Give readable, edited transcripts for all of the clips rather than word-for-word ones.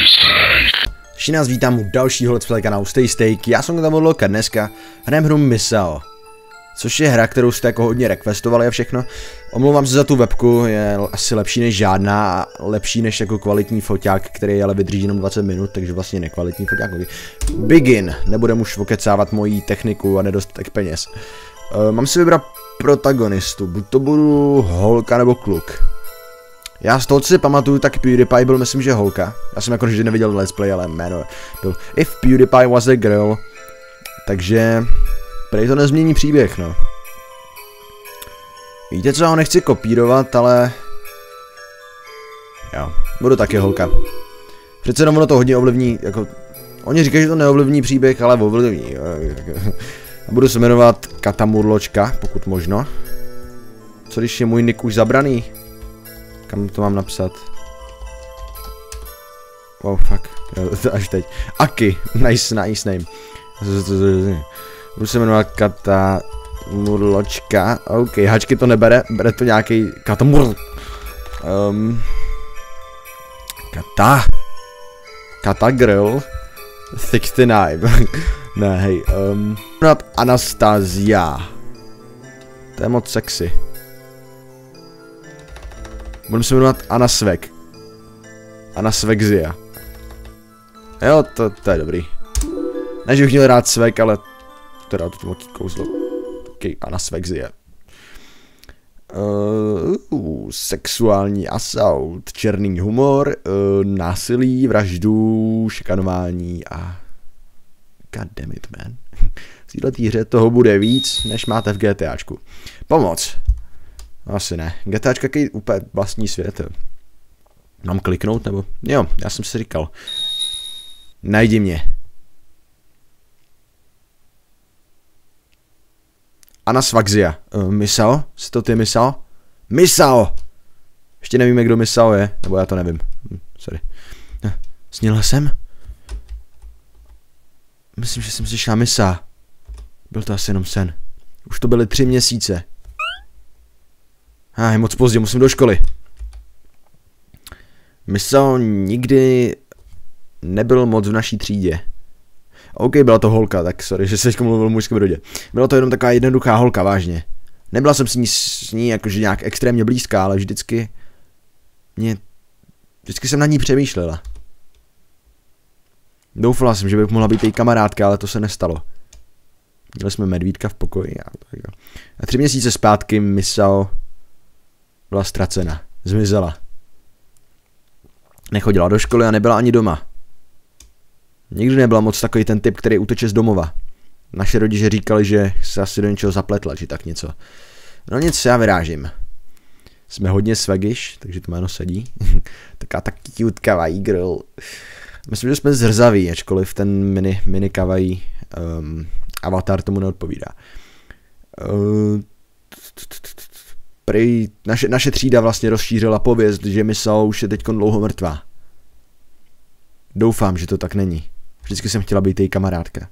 Všichni nás vítám u dalšího Let's Play kanálu Stay Steak. Já jsem tam Loka, dneska hrajeme hru Misao, což je hra, kterou jste jako hodně requestovali a všechno. Omlouvám se za tu webku, je asi lepší než žádná a lepší než jako kvalitní foťák, který ale vydrží jenom 20 minut, takže vlastně nekvalitní foťák. Begin, nebudem už okecávat mojí techniku a nedostatek peněz. Mám si vybrat protagonistu, buď to budu holka nebo kluk. Já z toho, co si pamatuju, tak PewDiePie byl, myslím, že holka. Já jsem jako vždy neviděl Let's Play, ale jméno byl If PewDiePie was a girl. Takže prej to nezmění příběh, no. Víte co, já ho nechci kopírovat, ale jo, budu taky holka. Přece jenom ono to hodně ovlivní, jako oni říkají, že to neovlivní příběh, ale ovlivní. Budu se jmenovat Katamurločka, pokud možno. Co když je můj nick už zabraný? Kam to mám napsat? Oh fuck, až teď. Aki, nice name. Budu se jmenovat Katamurločka. OK, hačky to nebere, bere to nějaký Katamur. Kata Grill 69. Ne, hej, Anastasia. To je moc sexy. Budeme se jmenovat Anasvek. Anasvekzia. Jo, to je dobrý. Ne, že bych měl rád svek, ale teda to velký kouzlo. Okay, Anasvekzia. Sexuální assault, černý humor, násilí, vraždu, šikanování a goddammit, man. V této hře toho bude víc, než máte v GTAčku. Pomoc. Asi ne. GTAčka je úplně vlastní svět. Mám kliknout nebo? Jo, já jsem si říkal. Najdi mě. Anasvekzia. Misao? Jsi to ty Misao? Misao! Ještě nevíme, kdo Misao je. Nebo já to nevím. Sorry. Snila jsem? Myslím, že jsem slyšela Misa. Byl to asi jenom sen. Už to byly 3 měsíce. Je moc pozdě, musím do školy. Misao nikdy nebyl moc v naší třídě. OK, byla to holka, tak sorry, že se teďka mluvil v mužském rodě. Byla to jenom taková jednoduchá holka, vážně. Nebyla jsem s ní jakože nějak extrémně blízká, ale vždycky jsem na ní přemýšlela. Doufala jsem, že bych mohla být její kamarádka, ale to se nestalo. Měli jsme medvídka v pokoji a 3 měsíce zpátky Misao byla ztracena. Zmizela. Nechodila do školy a nebyla ani doma. Nikdy nebyla moc takový ten typ, který uteče z domova. Naše rodiče říkali, že se asi do něčeho zapletla, či tak něco. No nic, já vyrážím. Jsme hodně swagish, takže to jméno sedí. Taká tak cute kawaii girl. Myslím, že jsme zrzaví, ačkoliv ten mini kawaii avatar tomu neodpovídá. Prej naše třída vlastně rozšířila pověst, že Misao už je teď dlouho mrtvá. Doufám, že to tak není. Vždycky jsem chtěla být její kamarádka.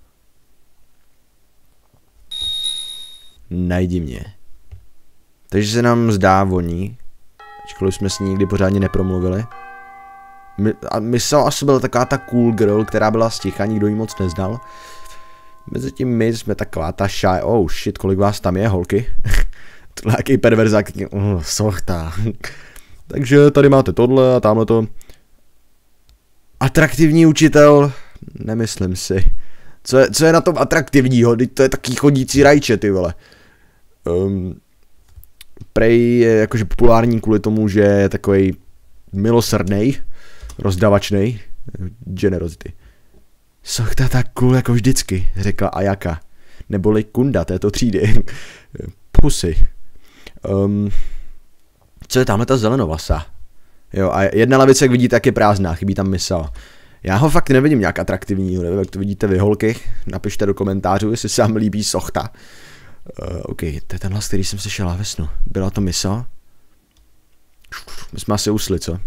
Najdi mě. Takže se nám zdá voní, ačkoliv jsme s ní nikdy pořádně nepromluvili. Misao asi byla taková ta cool girl, která byla sticha, nikdo ji moc neznal. Mezitím my jsme taková ta shy. Oh shit, kolik vás tam je, holky? Tohle jaký perverzák, sochta. Takže tady máte tohle a tamhle to. Atraktivní učitel? Nemyslím si. Co je na tom atraktivního? To je taký chodící rajče, ty vole. Prej je jakože populární kvůli tomu, že je takovej milosrdnej, rozdavačnej, generosity. Sochta tak cool jako vždycky, řekla Ayaka. Neboli Kunda této třídy. Pusy. Co je tamhle ta zelenovlasa? Jo, a jedna lavice, jak vidíte, tak je prázdná, chybí tam Misao. Já ho fakt nevidím nějak atraktivního, nevím, jak to vidíte vy, holky. Napište do komentářů, jestli se vám líbí sochta. OK, to je ten hlas, který jsem slyšela ve snu. Byla to Misao? My jsme asi usli, co?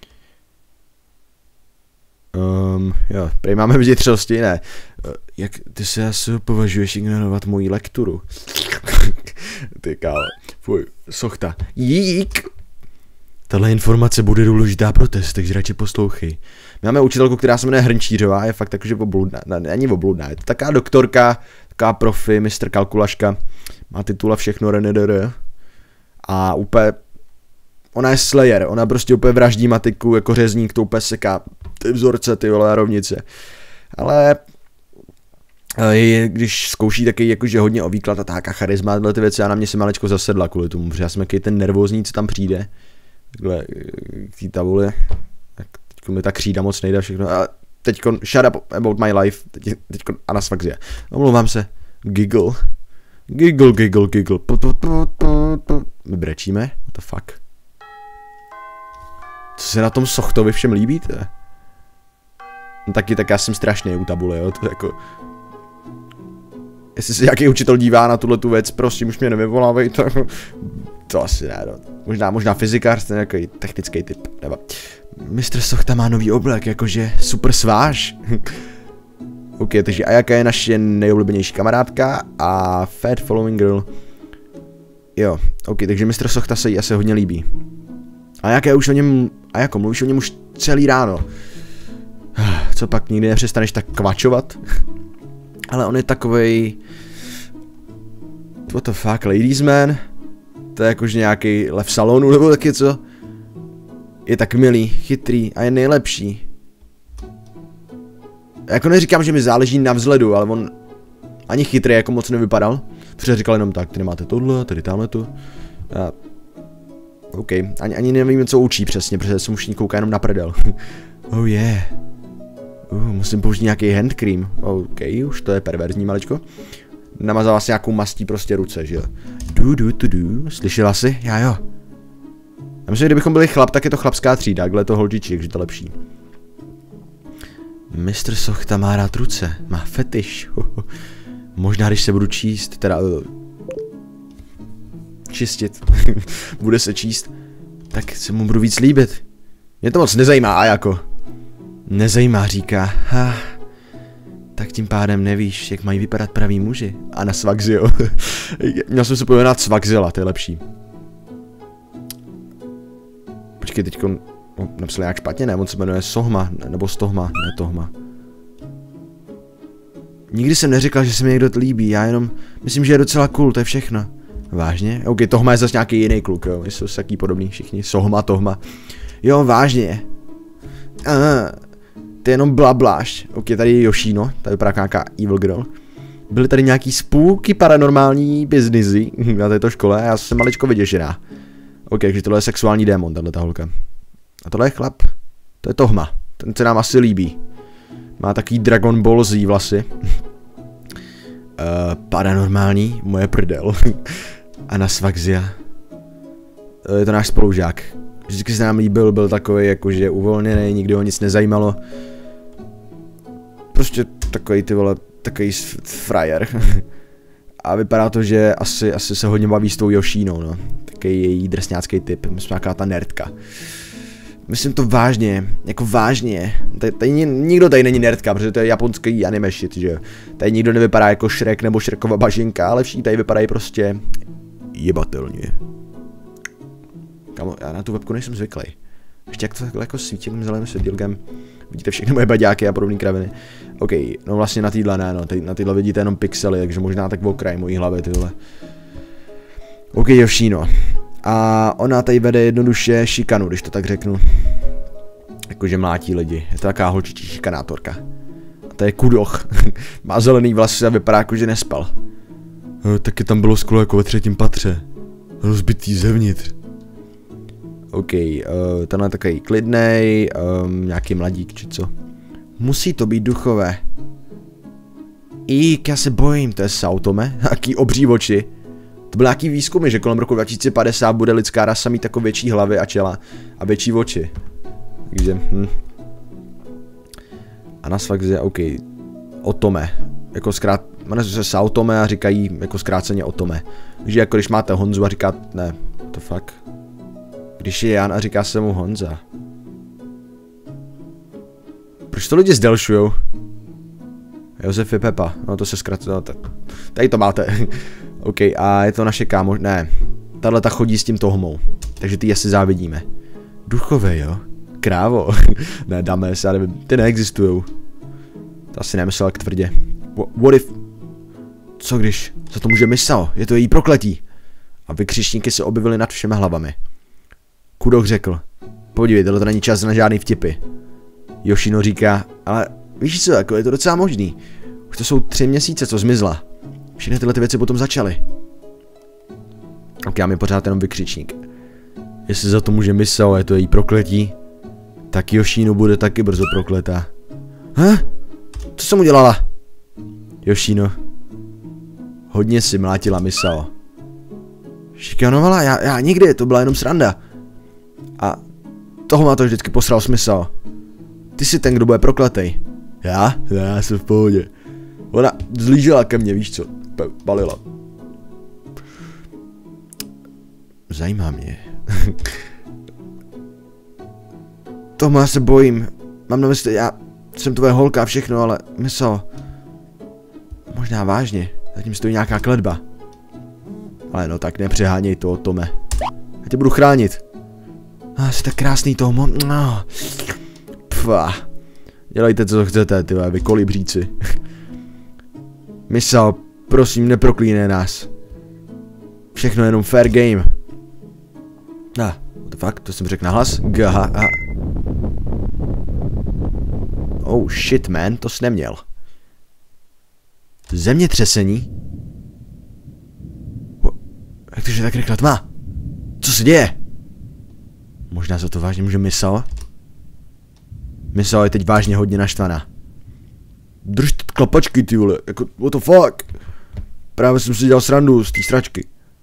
Jo, prej máme vnitřnosti, ne. Jak ty se asi považuješ ignorovat moji lekturu? Ty kále, fuj, sochta. Jík! Tahle informace bude důležitá pro test, takže radši poslouchej. My máme učitelku, která se jmenuje Hrnčířová, je fakt takže obludná, není obludná, je to taková doktorka, taková profi, mistr kalkulaška, má titul a všechno, a úplně, ona je slayer, ona prostě úplně vraždí matiku, jako řezník, to úplně seká ty vzorce, ty vole, rovnice. Ale když zkouší taky jakože hodně o výklad a tak a charisma, tyhle ty věci, a na mě se malečko zasedla kvůli tomu, protože já jsem jaký ten nervózní, co tam přijde, takhle k té tabuli, tak teďko mi ta křída moc nejde všechno, a teďko shut up about my life, teďko anasfakzie, omlouvám se, giggle, my brečíme, what the fuck, co se na tom Sochtovi všem líbí, no taky, tak já jsem strašný u tabule, jo, to jako, jestli se nějaký učitel dívá na tuhle tu věc, prosím, už mě nevyvolávej, to asi ne, no. Možná fyzikář, ten nějaký technický typ, nebo. Mistr Sochta má nový oblek, jakože super sváž. OK, takže a jaká je naše nejoblíbenější kamarádka a Fat Following Girl. Jo, OK, takže mistr Sochta se jí asi hodně líbí. A jaké už o něm, a jako mluvíš o něm už celý ráno. Co pak, nikdy nepřestaneš tak kvačovat? Ale on je takovej, what the fuck, ladies man? To je jakože nějaký lev salonu nebo taky co? Je tak milý, chytrý a je nejlepší. Jako neříkám, že mi záleží na vzhledu, ale on ani chytrý jako moc nevypadal. Protože říkal jenom tak, ty nemáte tohle, tady tamhle to. A OK, ani nevím, co učí přesně, protože jsem už kouká jenom na prdel. Oh yeah. Musím použít nějaký hand cream. OK, už to je perverzní maličko. Namazala si nějakou mastí prostě ruce, že jo. Slyšela jsi? Já jo. Já myslím, že kdybychom byli chlap, tak je to chlapská třída, takhle je to holčičí, takže to lepší. Mistr Sochta má rád ruce, má fetiš. Možná, když se budu číst, teda čistit, bude se číst, tak se mu budu víc líbit. Mě to moc nezajímá, a jako. Nezajímá, říká. Tak tím pádem nevíš, jak mají vypadat praví muži. A na Svagzio. Měl jsem se pojmenovat na Svagzila, to je lepší. Počkej, teďko napsal nějak špatně, ne? On se jmenuje Sohma, nebo Stohma, ne Tohma. Nikdy jsem neříkal, že se mi někdo líbí, já jenom myslím, že je docela cool, to je všechno. Vážně? OK, Tohma je zase nějaký jiný kluk, jo, jsou taky podobný všichni, Sohma, Tohma. Jo, vážně. To je jenom blabláš. OK, tady je Yoshino, tady vypadá nějaká evil girl. Byly tady nějaký spooky paranormální biznisy na této škole a já jsem maličko vyděšená. OK, takže tohle je sexuální démon, tato holka. A tohle je chlap. To je Tohma. Ten se nám asi líbí. Má takový Dragon Ball Z vlasy. Paranormální, moje prdel. Anasfaksia. Je to náš spolužák. Vždycky se nám líbil, byl takový jakože uvolněný, nikdy ho nic nezajímalo. Prostě takový ty vole, takový frajer. A vypadá to, že asi se hodně baví s tou Yoshinou, no. Takový její drsňácký typ, myslím nějaká ta nerdka. Myslím to vážně, jako vážně. Tady nikdo tady není nerdka, protože to je japonský anime shit, že jo. Tady nikdo nevypadá jako Shrek nebo Shrekova bažinka, ale všichni tady vypadají prostě jebatelně. Kamo, já na tu webku nejsem zvyklý. Ještě jak to takhle jako svítím zeleným světýlkem. Vidíte všechny moje baďáky a podobné kraviny. OK, no vlastně na týhle ne, no, na týhle vidíte jenom pixely, takže možná tak v okraji mojí hlavy tyhle. OK, Yoshino. A ona tady vede jednoduše šikanu, když to tak řeknu. Jakože mlátí lidi, je to taková holčičí šikanátorka. A to je kudoch. Má zelený vlasy a vypadá jako, že nespal. Taky tam bylo sklo jako ve 3. patře. Rozbitý zevnitř. OK, tenhle takový klidnej, nějaký mladík či co. Musí to být duchové. Já se bojím, to je Saotome, jaký obří oči. To byly nějaký výzkumy, že kolem roku 2050 bude lidská rasa mít jako větší hlavy a čela a větší oči. Takže, Anasfaksia, OK. Otome, jako jmenuje se Saotome a říkají jako zkráceně Otome. Takže jako když máte Honzu a říká, ne, to fuck. Když je Jan a říká se mu Honza. Proč to lidi zdelšujou? Josef je Pepa, no to se zkrátilo, no, tady to máte. OK, a je to naše kámo, ne. Tahle ta chodí s tím Tohmou, takže ty asi závidíme. Duchové, jo? krávo. Ne, Dames, já nevím, ty neexistujou. To asi nemyslel jak tvrdě. What if... Co když? Za to může Misao, je to její prokletí. A vykřičníky se objevily nad všemi hlavami. Kudok řekl, podívej, tohle to není čas na žádný vtipy. Yoshino říká, ale víš co, jako je to docela možný. Už to jsou 3 měsíce, co zmizla. Všechny tyhle ty věci potom začaly. Ok, já mi pořád jenom vykřičník. Jestli za to může Misao, je to její prokletí, tak Yoshino bude taky brzo prokletá. Co jsem udělala? Yoshino. Hodně si mlátila Misao. Šikanovala? Já nikdy, to byla jenom sranda. A toho má to vždycky posral s Misao. Ty jsi ten, kdo bude prokletej. Já jsem v pohodě. Ona zlížela ke mně, víš co? Balila. Zajímá mě. Tomu já se bojím. Mám na mysli, já jsem tvoje holka a všechno, ale Misao. Možná vážně. Zatím stojí nějaká kletba. Ale no tak nepřeháněj to, Tome. Já tě budu chránit. Jsi tak krásný, Tomo. No. Dělejte, co chcete, vy kolibříci. Misao, prosím, neproklínej nás. Všechno jenom fair game. What the fuck, to jsem řekl nahlas. Oh shit, man, to jsi neměl. Zemětřesení? Jak to, že tak rychle tma? Co se děje? Možná za to vážně může Misao? Misao je teď vážně hodně naštvaná. Drž ty klapačky, ty vole, jako what the fuck? Právě jsem si dělal srandu z té sračky.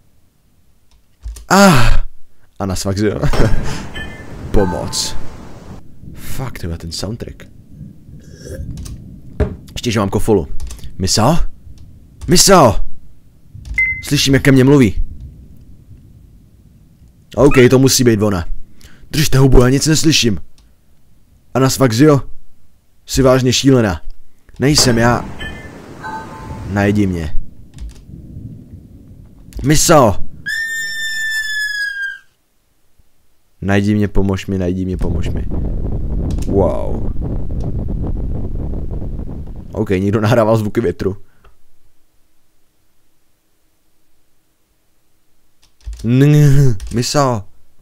A na svak, jo. Pomoc. Fuck, to je ten soundtrack. Ještě, že mám kofolu. Misao? Misao! Slyším, jak ke mně mluví. OK, to musí být ona. Držte hubu, já nic neslyším. A na svak, jo. Jsi vážně šílená. Nejsem já. Najdi mě. Misao! Najdi mě, pomož mi. Wow. OK, někdo nahrával zvuky větru. Misao.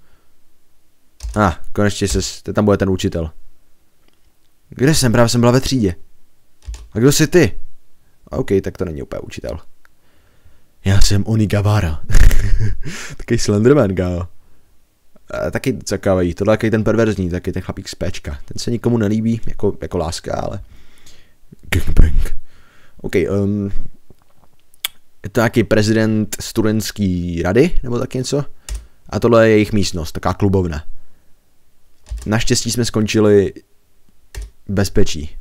Konečně tam bude ten učitel. Kde jsem? Právě jsem byla ve třídě. A kdo jsi ty? OK, tak to není úplně učitel. Já jsem Onigawara. Takový Slenderman, kámo. Taky zakávají, tohle je ten perverzní, taky ten chlapík z péčka. Ten se nikomu nelíbí, jako láska, ale... Gangbang. OK, je to nějaký prezident studentský rady, nebo tak něco? A tohle je jejich místnost, taková klubovna. Naštěstí jsme skončili v bezpečí.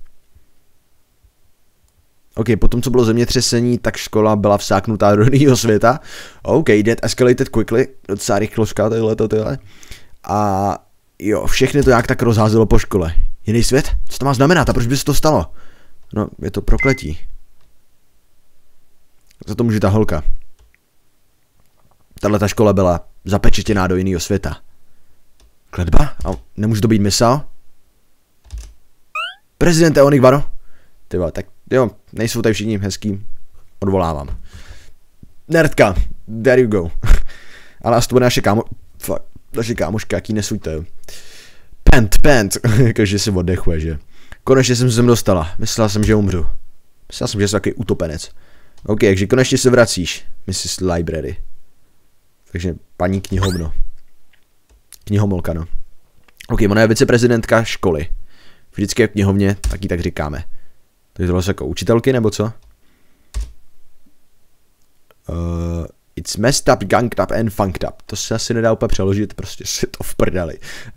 OK, potom co bylo zemětřesení, tak škola byla vsáknutá do jiného světa. OK, that escalated quickly, docela rychloška tohle. A jo, všechny to jak tak rozházelo po škole. Jiný svět? Co to má znamenat a proč by se to stalo? No, je to prokletí. Za to může ta holka. Tahle ta škola byla zapečetěná do jiného světa. Kletba? A nemůže to být Misao? Prezidente Onigawaro? Tyba, tak jo, nejsou tady všichni hezký. Odvolávám. Nerdka, there you go. Ale asi to bude naše kámoška, jaký nesujte, jo. Pant, jakože si oddechuje, že. Konečně jsem se sem dostala, myslela jsem, že umřu. Myslela jsem, že jsem takový utopenec. OK, takže konečně se vracíš, Mrs. Library. Takže paní knihovno. Knihomolka, no. OK, ona je viceprezidentka školy. Vždycky je v knihovně, tak ji tak říkáme. To je to vlastně jako učitelky, nebo co? It's messed up, ganged up and funked up. To se asi nedá úplně přeložit, prostě si to vprdali.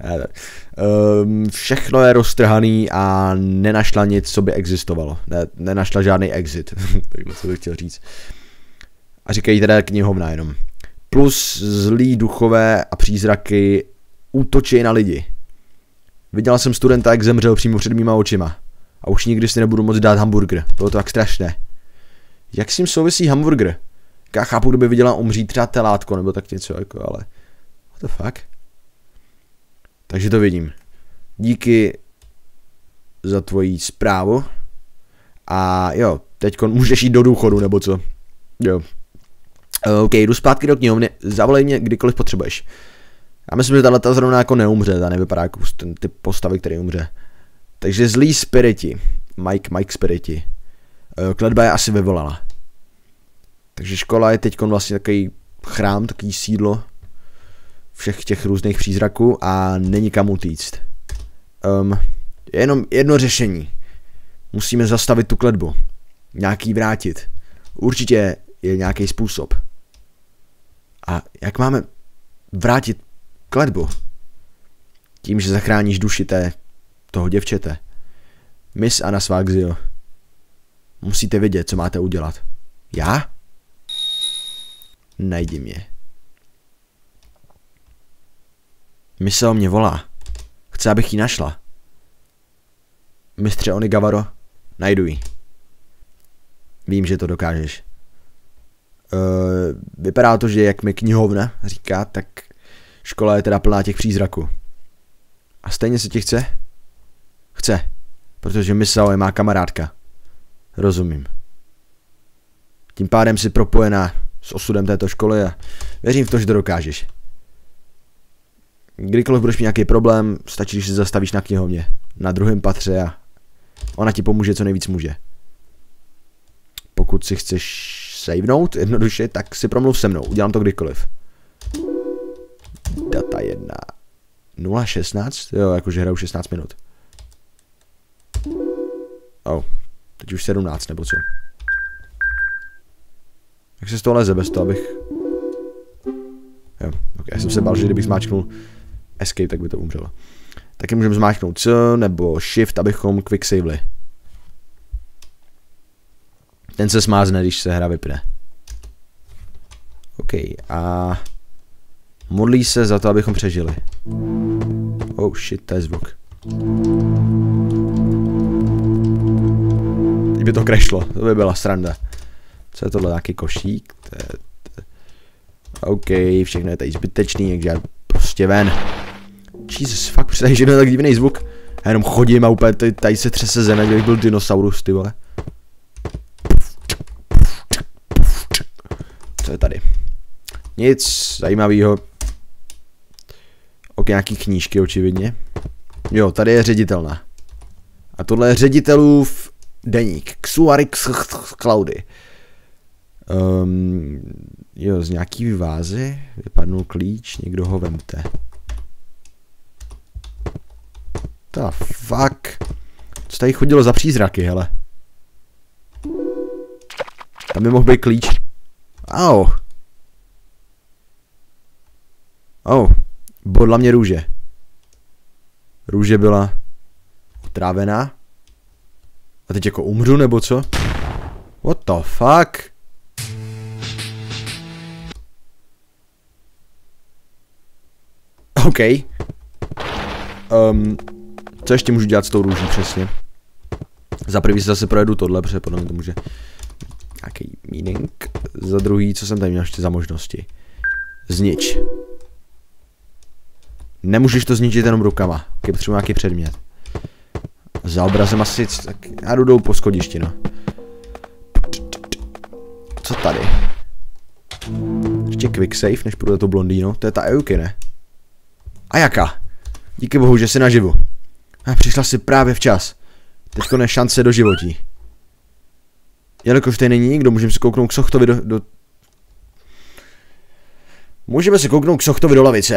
Všechno je roztrhaný a nenašla nic, co by existovalo. Nenašla žádný exit. Takhle co bych chtěl říct. A říkají teda knihovna jenom. Plus zlí duchové a přízraky útočí na lidi. Viděla jsem studenta, jak zemřel přímo před mýma očima. A už nikdy si nebudu moct dát hamburger. Bylo to tak strašné. Jak s tím souvisí hamburger? Já chápu, kdyby viděla umřít třeba telátko, nebo tak něco, jako, ale... What the fuck? Takže to vidím. díky za tvoji zprávu. A jo, teďkon můžeš jít do důchodu, nebo co? Jo. OK, jdu zpátky do knihovny, zavolej mě kdykoliv potřebuješ. Já myslím, že tato zrovna jako neumře, ta nevypadá jako ten typ postavy, který umře. Takže zlý spiriti. Mike spiriti. Kletba je asi vyvolala. Takže škola je teďkon vlastně takový chrám, takový sídlo všech těch různých přízraků a není kam utíct. Je jenom jedno řešení. Musíme zastavit tu kletbu. Nějaký vrátit. Určitě je nějaký způsob. A jak máme vrátit kletbu? Tím, že zachráníš duši toho děvčete. Miss Anasfagio. Musíte vědět, co máte udělat. Já? Najdi mě. Miseo mě volá. Chce, abych ji našla. Mistře Onigawaro, najdu ji. Vím, že to dokážeš. Vypadá to, že jak mi knihovna říká, tak škola je teda plná těch přízraků. A stejně se ti chce? Chce, protože Misao je má kamarádka. Rozumím. Tím pádem jsi propojená s osudem této školy a věřím v to, že to dokážeš. Kdykoliv budeš mít nějaký problém, stačí, když se zastavíš na knihovně. Na druhém patře a ona ti pomůže, co nejvíc může. Pokud si chceš savenout jednoduše, tak si promluv se mnou. Udělám to kdykoliv. Data 1. 0.16? Jo, jakože hraju 16 minut. Teď už 17, nebo co? Jak se z toho leze bez toho, abych... Jo, ok, já jsem se bál, že kdybych zmáčknul escape, tak by to umřelo. Taky můžeme zmáčknout C nebo shift, abychom quick saveli. Ten se smázne, když se hra vypne. OK, a... modlí se za to, abychom přežili. Oh shit, to je zvuk. Teď by to crashlo, to by byla sranda. Co je tohle, nějaký košík? OK, všechno je tady zbytečný, takže já prostě ven. Jesus, fakt, představíš, že je tak divný zvuk. Já jenom chodím a úplně tady se třese zeme, kdybych byl dinosaurus, ty vole. Co je tady? Nic zajímavého. Ok, nějaký knížky očividně. Jo, tady je ředitelna. A tohle je ředitelův deník. Xuarix Cloudy. Jo, z nějaký vázy vypadnul klíč, někdo ho vemte. Ta fuck. Co tady chodilo za přízraky, hele? Tam by mohl být klíč. Au. Bodla mě růže. Růže byla otrávená. A teď jako umřu, nebo co? What the fuck? OK. Co ještě můžu dělat s tou růží přesně? Za prvý si zase projedu tohle, protože podle mě to může nějaký meaning. Za druhý, co jsem tady měl ještě za možnosti? Znič. Nemůžeš to zničit jenom rukama. Ok, potřebuji nějaký předmět. Za obrazem asi, tak já jdu po schodišti, no. Co tady? Ještě quick save, než půjdu do toho blondýnu. To je ta Euky, ne? A jaká? Díky bohu, že jsi naživu. A přišla si právě včas. Teďko ne šance do životí. Jelikož tady není nikdo, můžeme si kouknout k Sochtovi Můžeme si kouknout k Sochtovi do lavice.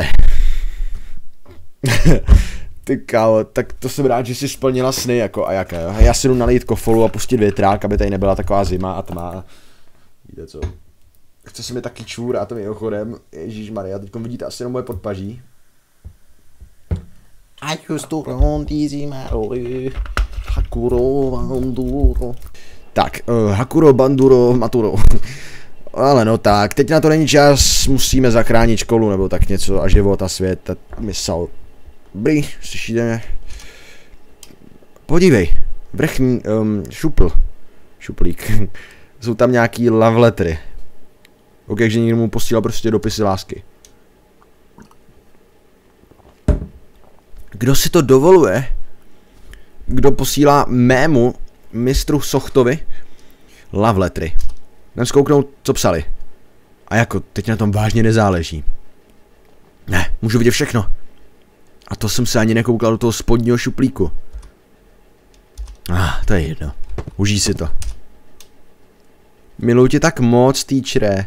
Ty kámo, tak to jsem rád, že jsi splnila sny jako a jaké, jo? Já si jdu nalít kofolu a pustit větrák, aby tady nebyla taková zima a tma. Víte co? Chce se mi taky čůr a to mimochodem, ježišmarja, teďko vidíte asi jenom moje podpaží. I used to run easy Maroly, Hakuro Banduro. Tak, Hakuro Banduro Maturo. Ale no tak, teď na to není čas, musíme zachránit školu nebo tak něco a život a svět a mysl. Dobrý, slyšíte mě? Podívej, vrchní, šuplík. Jsou tam nějaký love lettery. Ok, že někdo mu posílal prostě dopisy lásky. Kdo si to dovoluje? Kdo posílá mému mistru Sochtovi love lettery? Jdem zkouknout, co psali. A jako, teď na tom vážně nezáleží. Ne, můžu vidět všechno. A to jsem se ani nekoukal do toho spodního šuplíku. To je jedno. Užij si to. Miluji tě tak moc, týčre.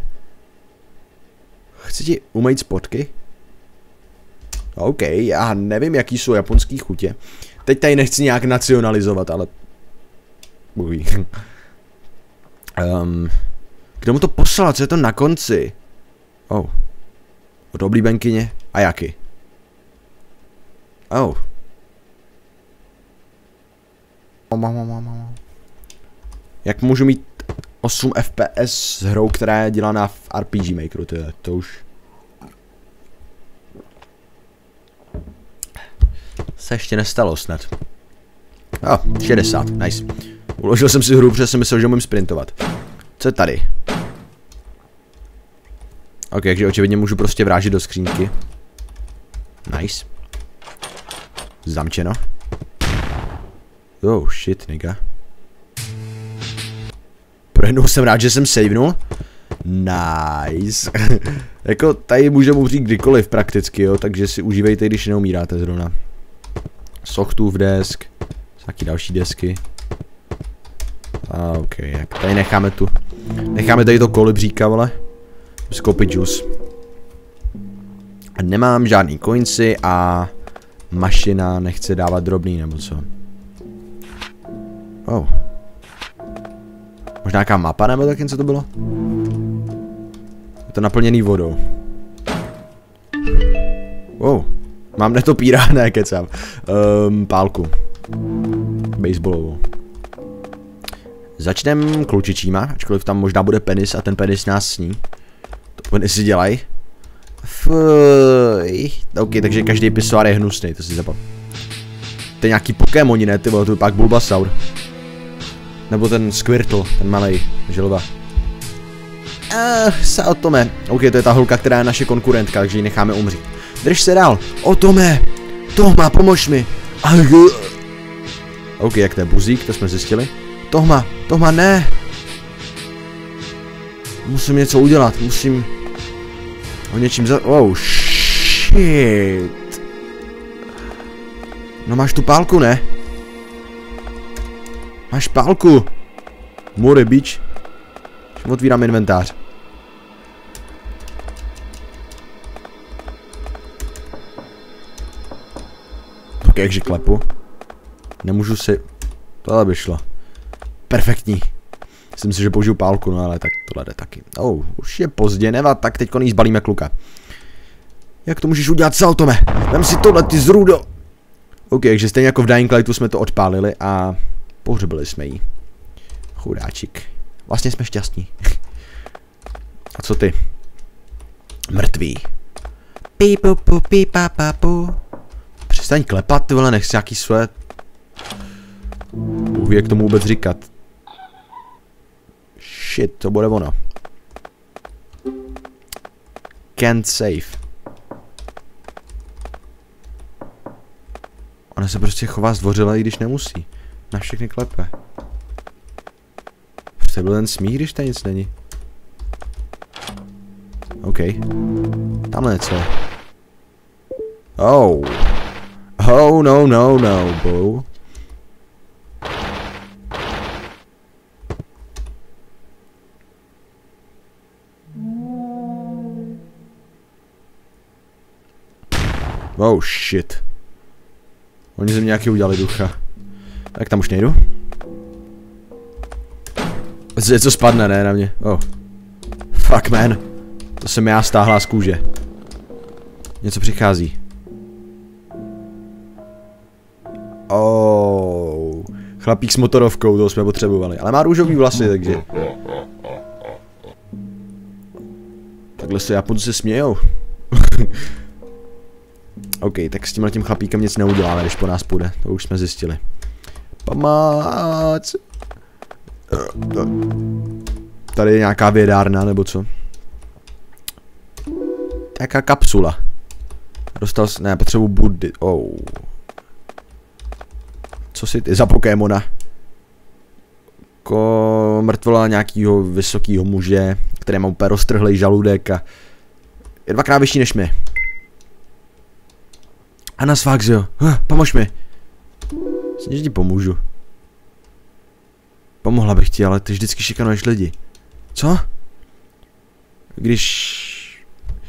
Chci ti umýt spodky? OK, já nevím, jaký jsou japonský chutě. Teď tady nechci nějak nacionalizovat, ale... Kdo mu to poslal? Co je to na konci? Od oblíbenkyně a jaký? Jak můžu mít 8 FPS s hrou, která je dělaná v RPG Makeru, to už... se ještě nestalo snad. 60, nice. Uložil jsem si hru, protože jsem myslel, že umím sprintovat. Co je tady? Ok, takže očividně můžu prostě vrážet do skřínky. Nice. Zamčeno. Shit, nigga. Pro jednou jsem rád, že jsem savenul. Nice. Jako tady můžeme umřít kdykoliv prakticky, jo, takže si užívejte, když neumíráte zrovna. Sochtův desk. Taky další desky. Ok, jak tady necháme tady to kolibříka, vole. Skoupit juice. A nemám žádný coinsy a mašina nechce dávat drobný, nebo co? Možná nějaká mapa, nebo tak jen co to bylo? Je to naplněný vodou. Mám netopíra, ne, kecám. Pálku. Baseballovou. Začneme klučičíma, ačkoliv tam možná bude penis a ten penis nás sní. To penisy dělají. Fuj. OK, takže každý pisoár je hnusný, to si zapav. To je nějaký Pokémoni, ne, ty vole, to je pak Bulbasaur. Nebo ten Squirtle, ten malej želva. Tome. OK, to je ta holka, která je naše konkurentka, takže ji necháme umřít. Drž se dál. Tome. Tohma, pomož mi. OK, jak to je buzík, to jsme zjistili. Tohma, ne. Musím něco udělat, musím... O něčím shit. No máš tu pálku, ne? Máš pálku. More bitch. Otvírám inventář. Ok, jakže klepu. Nemůžu si... Tohle by šlo. Perfektní. Myslím si, že použiju pálku, no ale tak tohle jde taky. Už je pozdě, nevad, tak teďko jí zbalíme kluka. Jak to můžeš udělat, Tome? Vem si tohle, ty zrůdo. OK, takže stejně jako v Dying Lightu jsme to odpálili a pohřbili jsme jí. Chudáčik. Vlastně jsme šťastní. A co ty? Mrtví. Přestaň klepat, ty vole, nechci nějaký své... Bůh ví, jak tomu vůbec říkat. Shit, to bude ono. Can't save. Ona se prostě chová zdvořile, i když nemusí. Na všechny klepe. Prostě byl ten smích, když tady nic není. OK. Tamhle něco je. No, bro. Shit. Oni ze mě nějaký udělali ducha. Tak tam už nejdu. Něco spadne, ne, na mě. Fuck, man. To jsem já stáhla z kůže. Něco přichází. Chlapík s motorovkou, toho jsme potřebovali. Ale má růžový vlasy, takže... Takhle se Japonci smějou. OK, tak s tímhletím chlapíkem nic neuděláme, když po nás půjde. To už jsme zjistili. Pomoc! Tady je nějaká vědárna, nebo co? Jaká kapsula? Dostal jsi... Ne, potřebuji buddy. Co si ty za Pokémona? Mrtvola nějakýho vysokýho muže, který má úplně roztrhlej žaludek a je dvakrát vyšší než my. Anasfaxio, pomož mi. Myslím, že ti pomůžu. Pomohla bych ti, ale ty vždycky šikanuješ lidi. Co? Když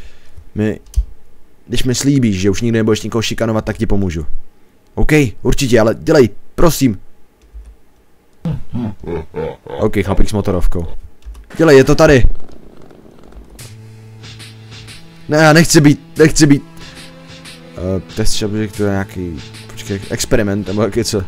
mi slíbíš, že už nikdy nebudeš nikoho šikanovat, tak ti pomůžu. OK, určitě, ale dělej, prosím. OK, chlapík s motorovkou. Dělej, je to tady. Ne, já nechci být. Test subject, to je nějaký, počkej, experiment, nebo jak je co.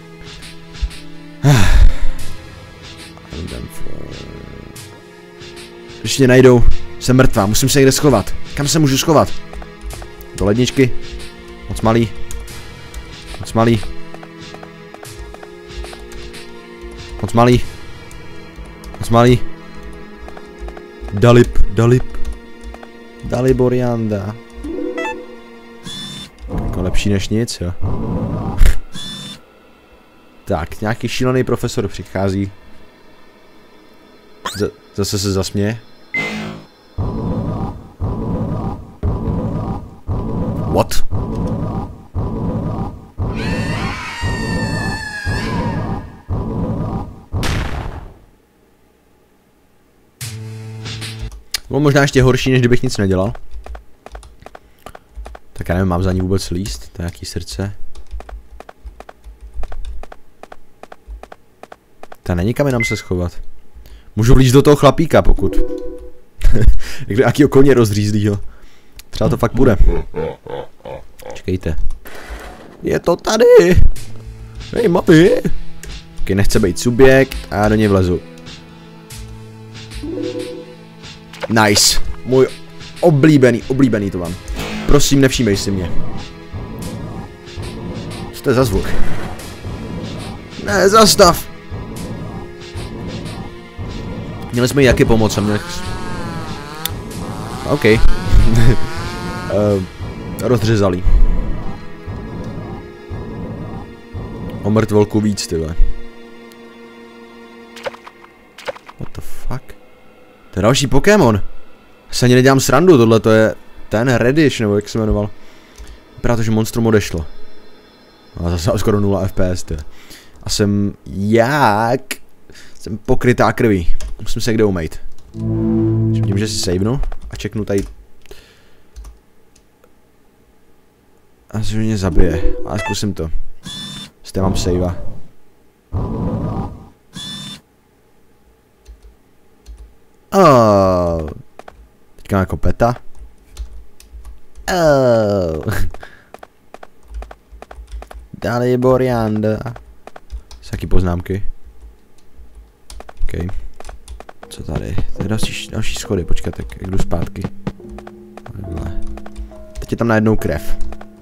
Když mě najdou, jsem mrtvá, musím se někde schovat. Kam se můžu schovat? Do ledničky. Moc malý. Moc malý. Moc malý. Moc malý. Daliborianda. Jako lepší než nic, jo. Tak, nějaký šílený profesor přichází. Zase se zasměje. What? Bylo možná ještě horší, než kdybych nic nedělal. Tak já nevím, mám za ní vůbec líst? To je nějaký srdce. Ta není kam jinam se schovat. Můžu vlízt do toho chlapíka, pokud. Jakýho koně rozřízlýho. Třeba to fakt bude. Čekejte. Je to tady. Hej, mami. Ok, nechce být subjekt a já do něj vlezu. Nice. Můj oblíbený to mám. Prosím, nevšímej si mě. Co to je za zvuk? Ne, zastav. Měli jsme jí taky pomoct a měli... OK. Rozřezali. O mrtvolku víc, tyhle. What the fuck? To je další Pokémon. Se ani nedělám srandu, tohle to je ten Reddish, nebo jak se jmenoval. Vypadá to, že monstrum odešlo. No, zase skoro 0 FPS, ty. A jsem pokrytá krví. Musím se kde umýt. Vidím, že si savenu a čeknu tady. A se mě zabije. Ale zkusím to. Zde mám savea. Oh. Teďka jako peta. Oh. Daliborianda. Jaký poznámky? OK. Co tady? To je další schody, počkat, tak jak jdu zpátky. Takhle. Teď je tam najednou krev.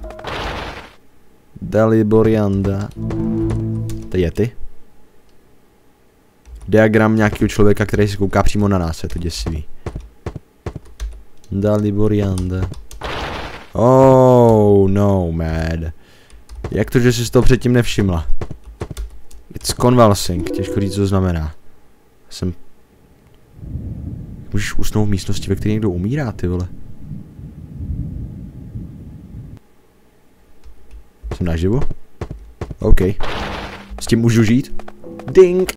Daliborianda. To je ty. Diagram nějakého člověka, který se kouká přímo na nás, je to děsivý. Daliborianda. Oh no, man. Jak to, že jsi to předtím nevšimla? It's convulsing, těžko říct, co znamená. Jsem... Můžeš usnout v místnosti, ve které někdo umírá, ty vole. Jsem naživu? OK. S tím můžu žít? Ding!